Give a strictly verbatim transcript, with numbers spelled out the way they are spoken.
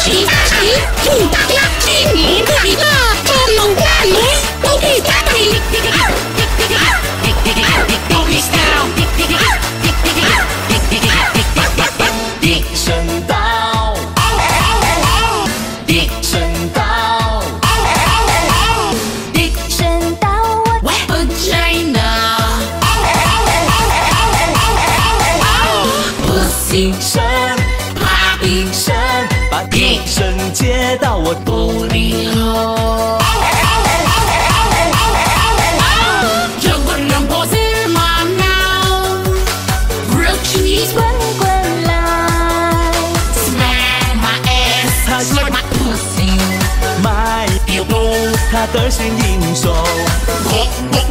起发起，祝大家新年快乐，祝龙万年，都比大比。Doggy style， 地神刀，地神刀，地神刀，我 vagina， pussy 神，啪比神，把地神接到我肚里后。 他得心应手。